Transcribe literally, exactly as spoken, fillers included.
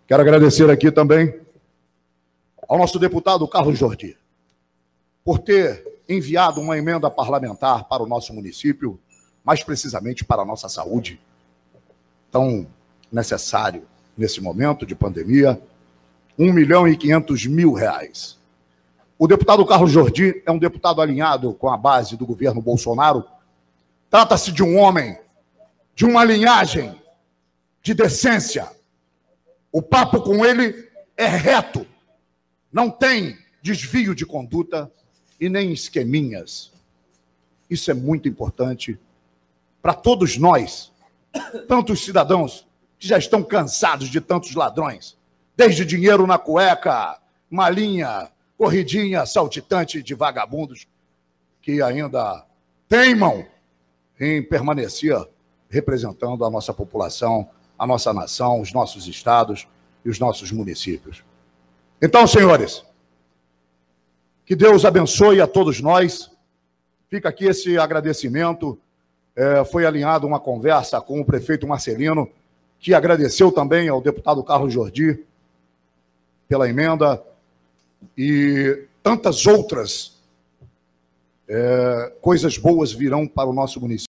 Quero agradecer aqui também ao nosso deputado Carlos Jordi por ter enviado uma emenda parlamentar para o nosso município, mais precisamente para a nossa saúde, tão necessário nesse momento de pandemia, um milhão e quinhentos mil reais. O deputado Carlos Jordi é um deputado alinhado com a base do governo Bolsonaro. Trata-se de um homem de uma linhagem de decência. O papo com ele é reto, não tem desvio de conduta e nem esqueminhas. Isso é muito importante para todos nós, tantos cidadãos que já estão cansados de tantos ladrões, desde dinheiro na cueca, malinha, corridinha saltitante de vagabundos que ainda teimam em permanecer representando a nossa população, a nossa nação, os nossos estados e os nossos municípios. Então, senhores, que Deus abençoe a todos nós. Fica aqui esse agradecimento. É, foi alinhada uma conversa com o prefeito Marcelino, que agradeceu também ao deputado Carlos Jordi pela emenda e tantas outras é, coisas boas virão para o nosso município.